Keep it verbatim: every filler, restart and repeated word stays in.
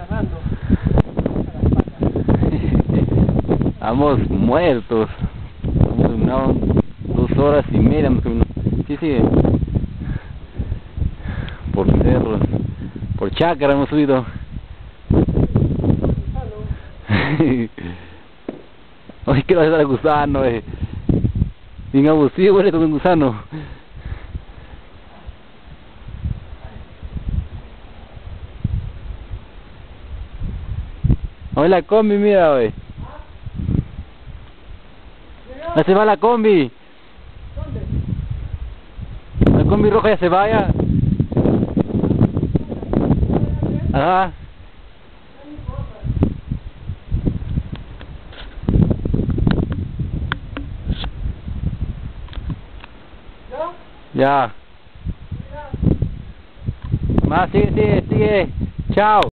agarrando. Estamos muertos. Hemos caminado dos horas y media. Hemos caminado. Sí, sí. Por cerros. Por chácara hemos subido. Oye, que lo hace al gusano, eh. Bien abusivo, eres un gusano. Oye, la combi, mira, wey. Ya se va la combi. ¿Dónde? La combi roja ya se vaya. Ajá. ¿Ya? Ya. Más, sigue, sigue, sigue. Chao.